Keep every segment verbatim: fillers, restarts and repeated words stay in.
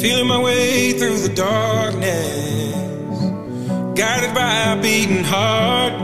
feeling my way through the darkness, guided by a beating heart.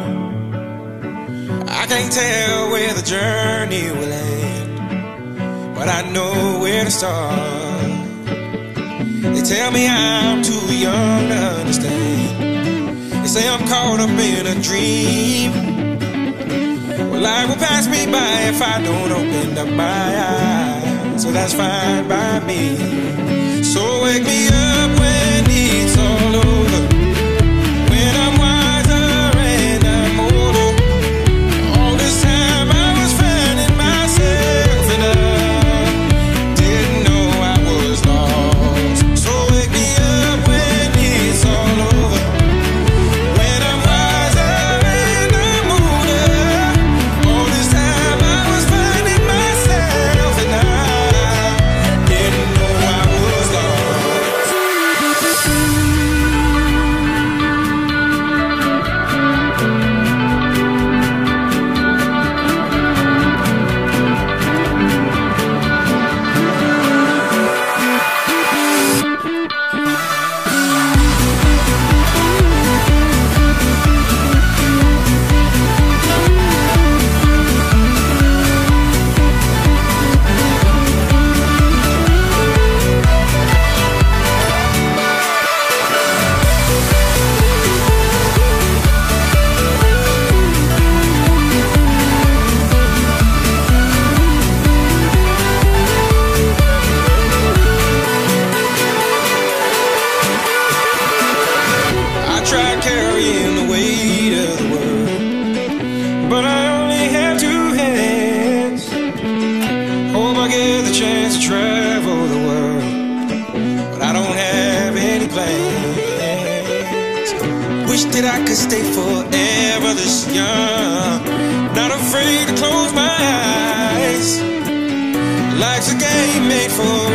I can't tell where the journey will end, but I know where to start. They tell me I'm too young to understand. They say I'm caught up in a dream. Well, life will pass me by if I don't open up my eyes, so that's fine by me. So wake me up when it's all over, when I'm wiser and I'm older. All this time I was finding myself and I didn't know I was lost. So wake me up when it's all over, when I'm wiser and I'm older. All this time I was finding myself and I didn't know I was lost. Try carrying the weight of the world, but I only have two hands. Hope I get the chance to travel the world, but I don't have any plans. Wish that I could stay forever this young, not afraid to close my eyes. Life's a game made for